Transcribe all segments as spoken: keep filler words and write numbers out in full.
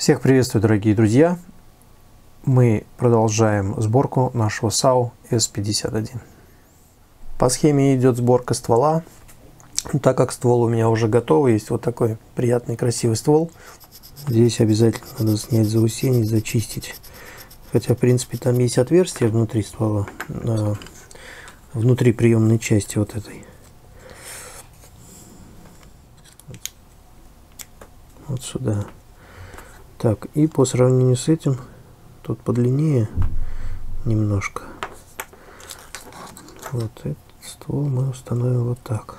Всех приветствую, дорогие друзья! Мы продолжаем сборку нашего САУ эс пятьдесят один. По схеме идет сборка ствола. Так как ствол у меня уже готовый, есть вот такой приятный красивый ствол. Здесь обязательно надо снять заусенец, зачистить. Хотя, в принципе, там есть отверстие внутри ствола, внутри приемной части вот этой. Вот сюда. Так, и по сравнению с этим, тут подлиннее немножко. Вот этот ствол мы установим вот так.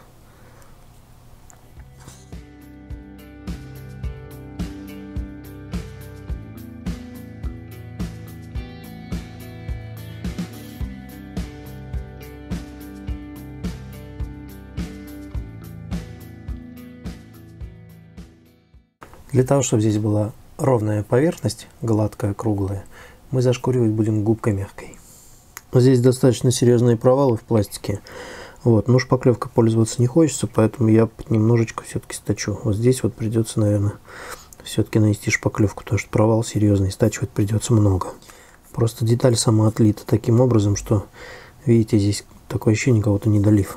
Для того, чтобы здесь была ровная поверхность, гладкая, круглая, мы зашкуривать будем губкой мягкой. Здесь достаточно серьезные провалы в пластике. Вот, но шпаклевкой пользоваться не хочется, поэтому я немножечко все-таки сточу. Вот здесь вот придется, наверное, все-таки нанести шпаклевку, потому что провал серьезный, стачивать придется много. Просто деталь сама отлита таким образом, что, видите, здесь такое ощущение, кого-то недолив.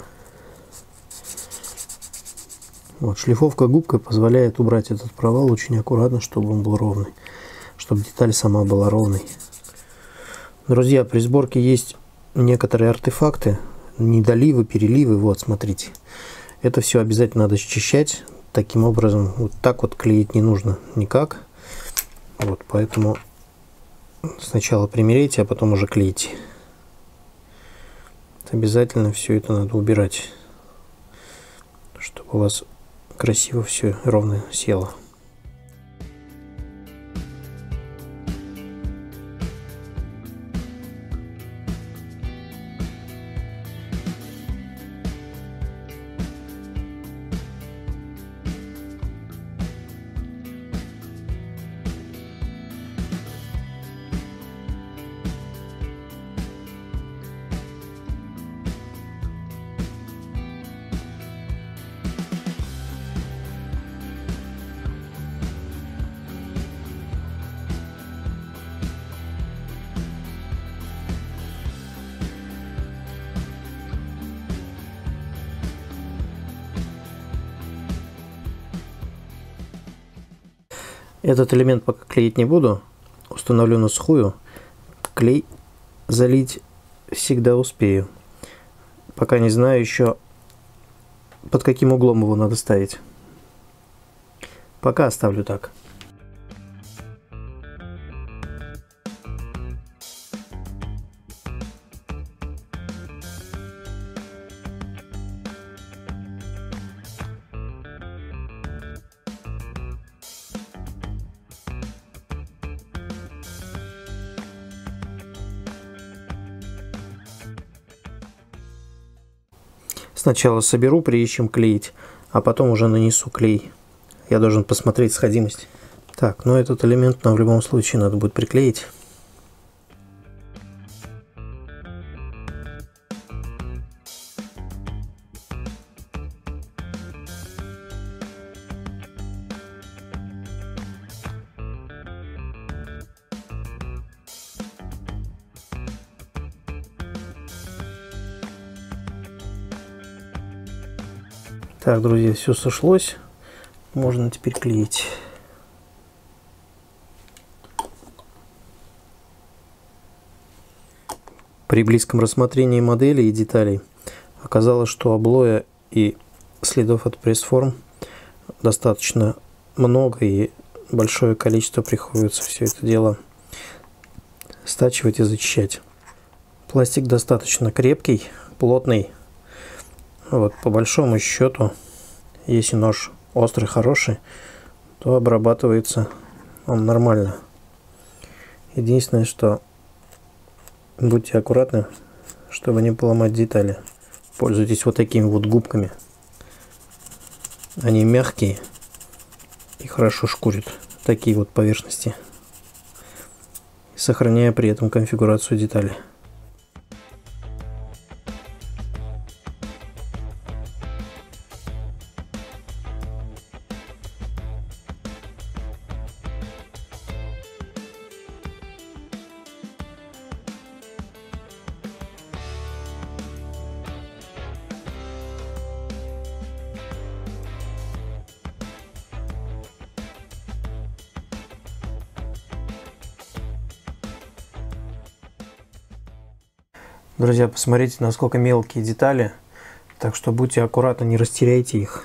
Вот, шлифовка губкой позволяет убрать этот провал очень аккуратно, чтобы он был ровный, чтобы деталь сама была ровной. Друзья, при сборке есть некоторые артефакты, недоливы, переливы. Вот, смотрите, это все обязательно надо счищать. Таким образом, вот так вот клеить не нужно никак. Вот, поэтому сначала примеряйте, а потом уже клейте. Обязательно все это надо убирать, чтобы у вас красиво все ровно село. Этот элемент пока клеить не буду, установлю на сухую. Клей залить всегда успею. Пока не знаю еще, под каким углом его надо ставить. Пока оставлю так. Сначала соберу, прежде чем клеить, а потом уже нанесу клей. Я должен посмотреть сходимость. Так, но этот элемент нам в любом случае надо будет приклеить. Так, друзья, все сошлось. Можно теперь клеить. При близком рассмотрении модели и деталей оказалось, что облоя и следов от пресс-форм достаточно много, и большое количество приходится все это дело стачивать и зачищать. Пластик достаточно крепкий, плотный. Вот, по большому счету, если нож острый, хороший, то обрабатывается он нормально. Единственное, что будьте аккуратны, чтобы не поломать детали. Пользуйтесь вот такими вот губками. Они мягкие и хорошо шкурят такие вот поверхности, сохраняя при этом конфигурацию деталей. Друзья, посмотрите, насколько мелкие детали, так что будьте аккуратны, не растеряйте их.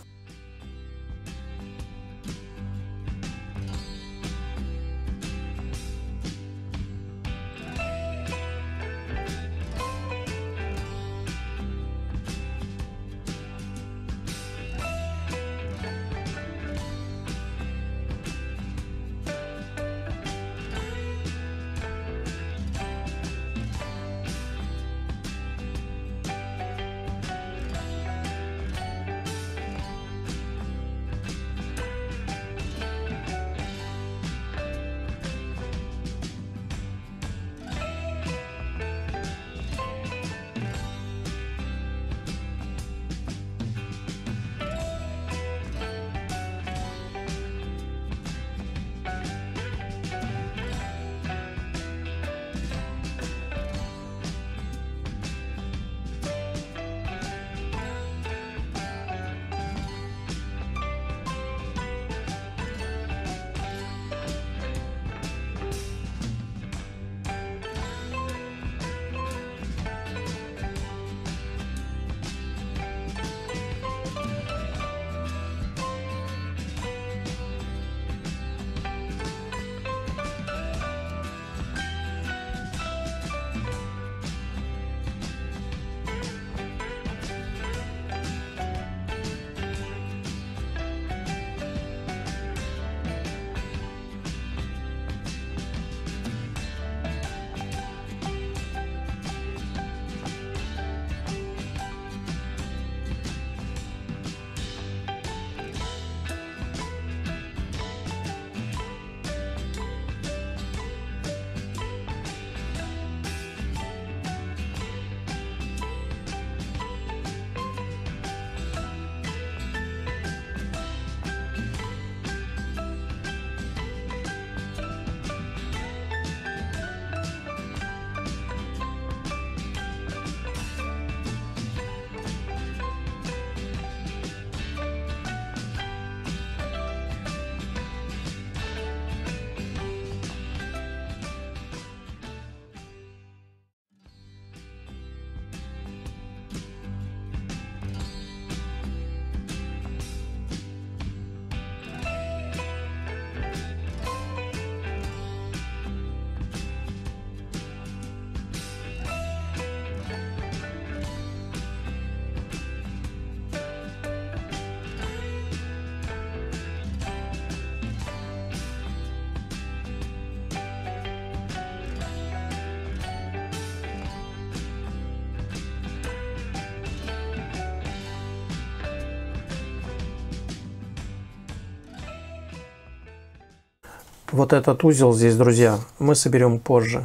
Вот этот узел здесь, друзья, мы соберем позже.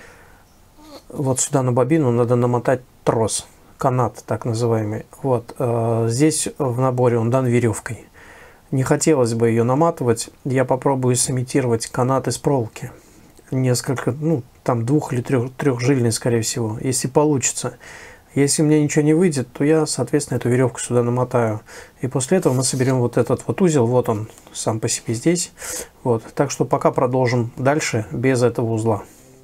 Вот сюда на бобину надо намотать трос, канат так называемый. Вот э, здесь в наборе он дан веревкой. Не хотелось бы ее наматывать. Я попробую сымитировать канат из проволоки. Несколько, ну, там двух или трех, трехжильный, скорее всего, если получится. Если мне ничего не выйдет, то я, соответственно, эту веревку сюда намотаю. И после этого мы соберем вот этот вот узел. Вот он сам по себе здесь. Вот. Так что пока продолжим дальше без этого узла.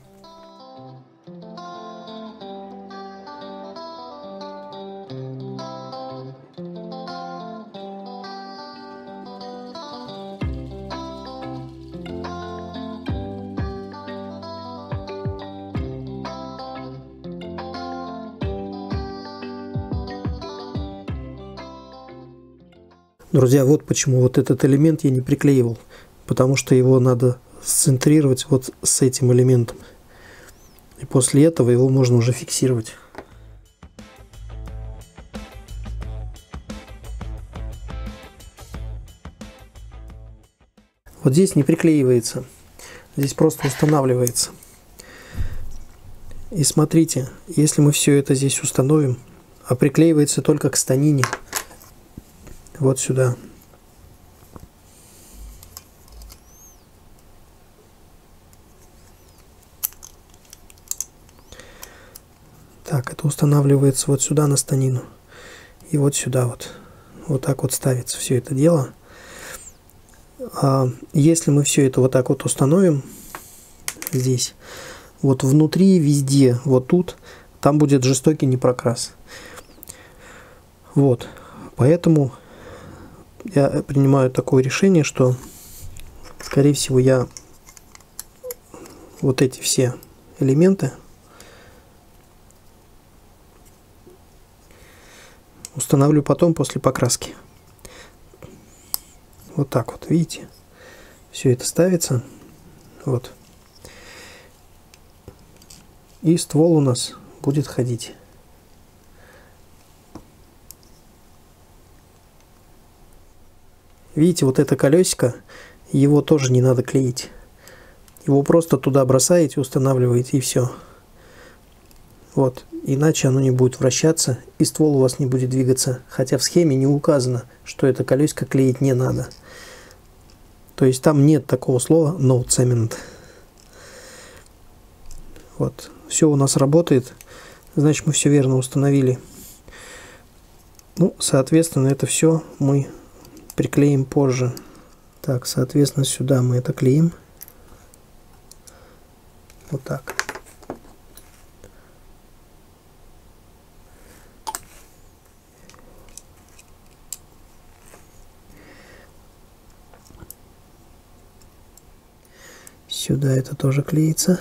Друзья, вот почему вот этот элемент я не приклеивал, потому что его надо сцентрировать вот с этим элементом. И после этого его можно уже фиксировать. Вот здесь не приклеивается, здесь просто устанавливается. И смотрите, если мы все это здесь установим, а приклеивается только к станине, вот сюда. Так, это устанавливается вот сюда на станину. И вот сюда вот. Вот так вот ставится все это дело. А если мы все это вот так вот установим здесь, вот внутри, везде, вот тут там будет жестокий непрокрас. Вот, поэтому я принимаю такое решение, что, скорее всего, я вот эти все элементы установлю потом после покраски. Вот так вот, видите? Все это ставится. Вот. И ствол у нас будет ходить. Видите, вот это колесико, его тоже не надо клеить. Его просто туда бросаете, устанавливаете, и все. Вот. Иначе оно не будет вращаться, и ствол у вас не будет двигаться. Хотя в схеме не указано, что это колесико клеить не надо. То есть там нет такого слова no cement. Вот. Все у нас работает. Значит, мы все верно установили. Ну, соответственно, это все мы приклеим позже. Так, соответственно, сюда мы это клеим. Вот так. Сюда это тоже клеится.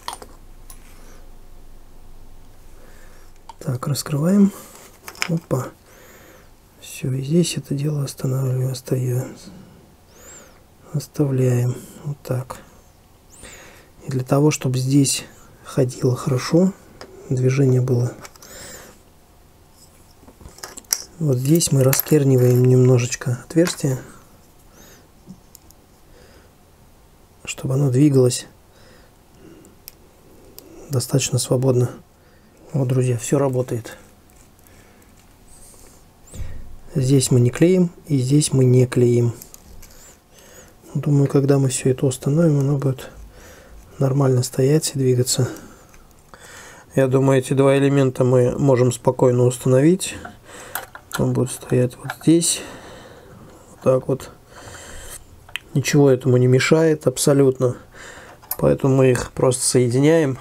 Так, раскрываем. Опа. Все, и здесь это дело останавливаем, оставляем. Оставляем. Вот так. И для того, чтобы здесь ходило хорошо, движение было, вот здесь мы раскерниваем немножечко отверстие, чтобы оно двигалось достаточно свободно. Вот, друзья, все работает. Здесь мы не клеим, и здесь мы не клеим. Думаю, когда мы все это установим, оно будет нормально стоять и двигаться. Я думаю, эти два элемента мы можем спокойно установить. Он будет стоять вот здесь. Вот так вот. Ничего этому не мешает абсолютно. Поэтому мы их просто соединяем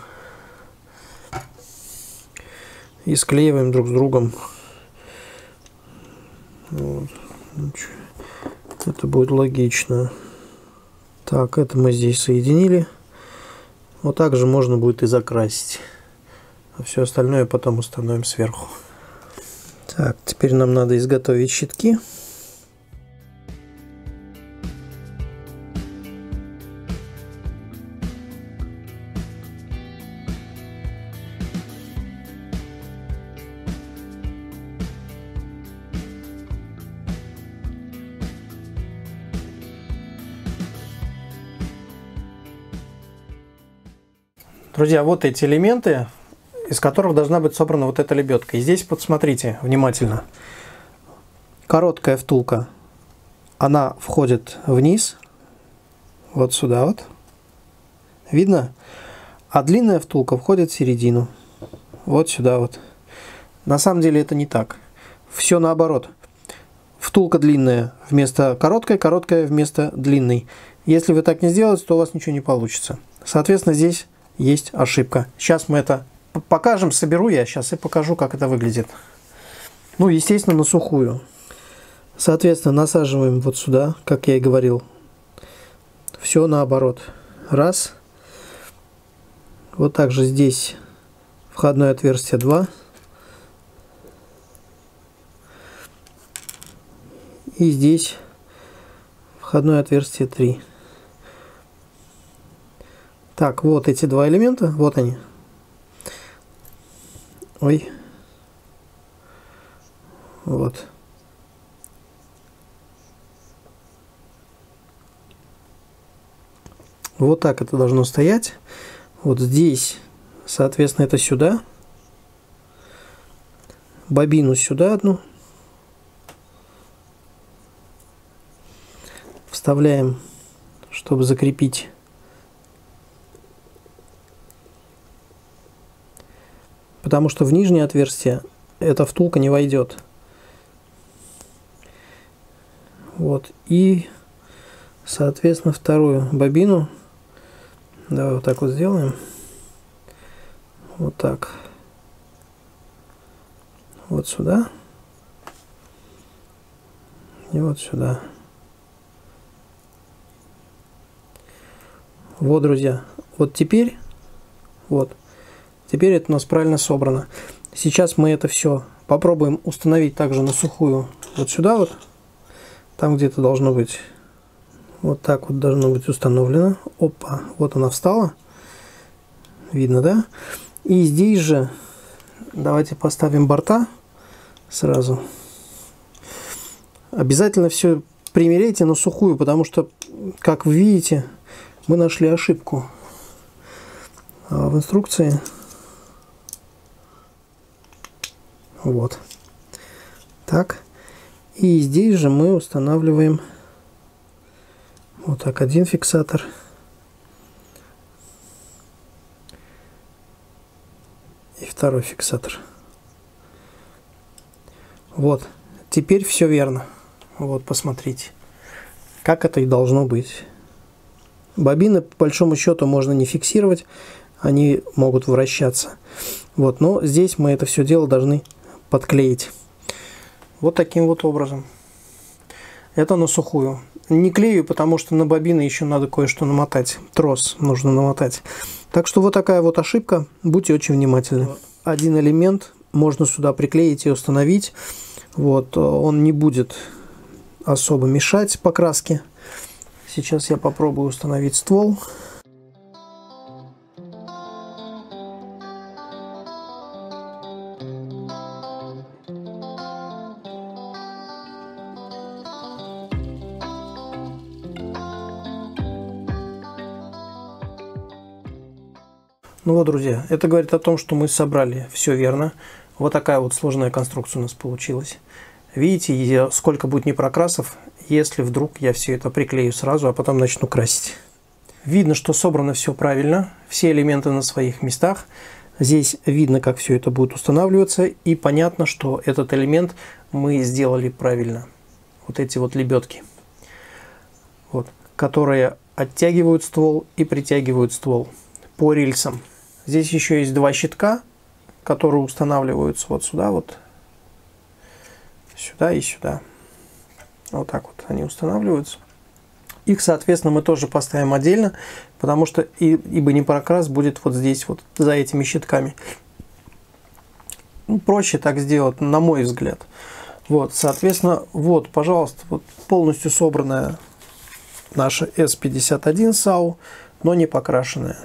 и склеиваем друг с другом. Вот. Это будет логично. Так, это мы здесь соединили. Вот так же можно будет и закрасить. А все остальное потом установим сверху. Так, теперь нам надо изготовить щитки. Друзья, вот эти элементы, из которых должна быть собрана вот эта лебедка. И здесь посмотрите внимательно. Короткая втулка, она входит вниз, вот сюда вот. Видно? А длинная втулка входит в середину, вот сюда вот. На самом деле это не так. Все наоборот. Втулка длинная вместо короткой, короткая вместо длинной. Если вы так не сделаете, то у вас ничего не получится. Соответственно, здесь есть ошибка. Сейчас мы это покажем, соберу я сейчас и покажу, как это выглядит. Ну, естественно, на сухую. Соответственно, насаживаем вот сюда, как я и говорил. Все наоборот. Раз. Вот так же здесь входное отверстие два. И здесь входное отверстие три. Так, вот эти два элемента, вот они. Ой. Вот. Вот так это должно стоять. Вот здесь, соответственно, это сюда. Бобину сюда одну. Вставляем, чтобы закрепить. Потому что в нижнее отверстие эта втулка не войдет. Вот. И, соответственно, вторую бобину. Давай вот так вот сделаем. Вот так. вот сюда и вот сюда. Вот, друзья, вот теперь, вот, теперь это у нас правильно собрано. Сейчас мы это все попробуем установить также на сухую вот сюда вот, там где-то должно быть, вот так вот должно быть установлено. Опа, вот она встала, видно, да? И здесь же давайте поставим борта сразу. Обязательно все примеряйте на сухую, потому что, как вы видите, мы нашли ошибку в инструкции. Вот. Так. И здесь же мы устанавливаем вот так один фиксатор. И второй фиксатор. Вот. Теперь все верно. Вот, посмотрите. Как это и должно быть. Бобины, по большому счету, можно не фиксировать. Они могут вращаться. Вот, но здесь мы это все дело должны подклеить. Вот таким вот образом. Это на сухую. Не клею, потому что на бобины еще надо кое-что намотать. Трос нужно намотать. Так что вот такая вот ошибка. Будьте очень внимательны. Один элемент можно сюда приклеить и установить. Вот, он не будет особо мешать покраске. Сейчас я попробую установить ствол. Ну вот, друзья, это говорит о том, что мы собрали все верно. Вот такая вот сложная конструкция у нас получилась. Видите, сколько будет непрокрасов, если вдруг я все это приклею сразу, а потом начну красить. Видно, что собрано все правильно, все элементы на своих местах. Здесь видно, как все это будет устанавливаться, и понятно, что этот элемент мы сделали правильно. Вот эти вот лебедки, вот, которые оттягивают ствол и притягивают ствол по рельсам. Здесь еще есть два щитка, которые устанавливаются вот сюда, вот сюда и сюда. Вот так вот они устанавливаются. Их, соответственно, мы тоже поставим отдельно, потому что и, ибо непрокрас будет вот здесь, вот за этими щитками. Ну, проще так сделать, на мой взгляд. Вот, соответственно, вот, пожалуйста, вот полностью собранная наша эс пятьдесят один САУ, но не покрашенная.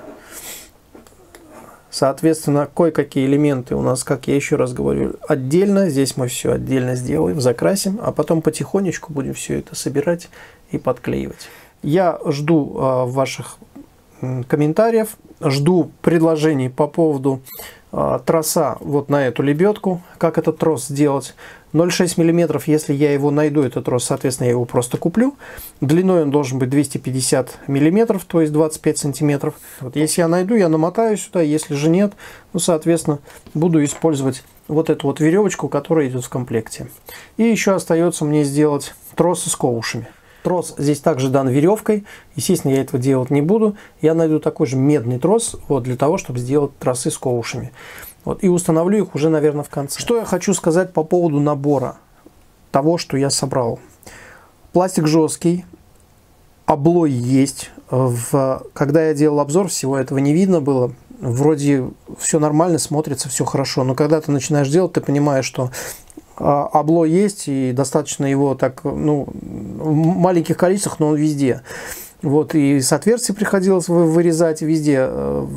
Соответственно, кое-какие элементы у нас, как я еще раз говорю, отдельно. Здесь мы все отдельно сделаем, закрасим, а потом потихонечку будем все это собирать и подклеивать. Я жду э, ваших э, комментариев, жду предложений по поводу э, троса вот на эту лебедку, как этот трос сделать. ноль целых шесть миллиметров, если я его найду, этот трос, соответственно, я его просто куплю. Длиной он должен быть двести пятьдесят миллиметров, то есть двадцать пять сантиметров. Вот, если я найду, я намотаю сюда, если же нет, ну, соответственно, буду использовать вот эту вот веревочку, которая идет в комплекте. И еще остается мне сделать тросы с ковушами. Трос здесь также дан веревкой. Естественно, я этого делать не буду. Я найду такой же медный трос вот, для того, чтобы сделать тросы с ковушами. Вот, и установлю их уже, наверное, в конце. Что я хочу сказать по поводу набора того, что я собрал. Пластик жесткий, облой есть. В... Когда я делал обзор, всего этого не видно было. Вроде все нормально, смотрится, все хорошо. Но когда ты начинаешь делать, ты понимаешь, что облой есть, и достаточно его так, ну, в маленьких количествах, но он везде. Вот, и с отверстий приходилось вырезать везде.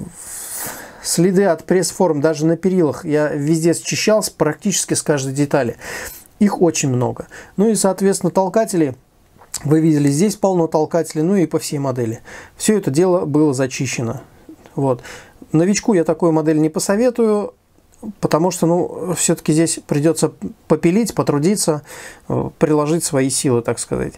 Следы от пресс-форм даже на перилах я везде счищал практически с каждой детали. Их очень много. Ну и, соответственно, толкатели. Вы видели, здесь полно толкателей, ну и по всей модели. Все это дело было зачищено. Вот. Новичку я такую модель не посоветую, потому что, ну, все-таки здесь придется попилить, потрудиться, приложить свои силы, так сказать.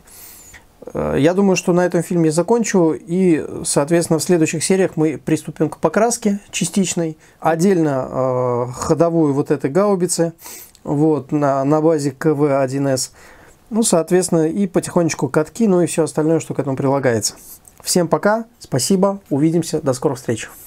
Я думаю, что на этом фильме закончу, и, соответственно, в следующих сериях мы приступим к покраске частичной. Отдельно э, ходовую вот этой гаубицы, вот, на, на базе ка вэ один эс. Ну, соответственно, и потихонечку катки, ну и все остальное, что к этому прилагается. Всем пока, спасибо, увидимся, до скорых встреч.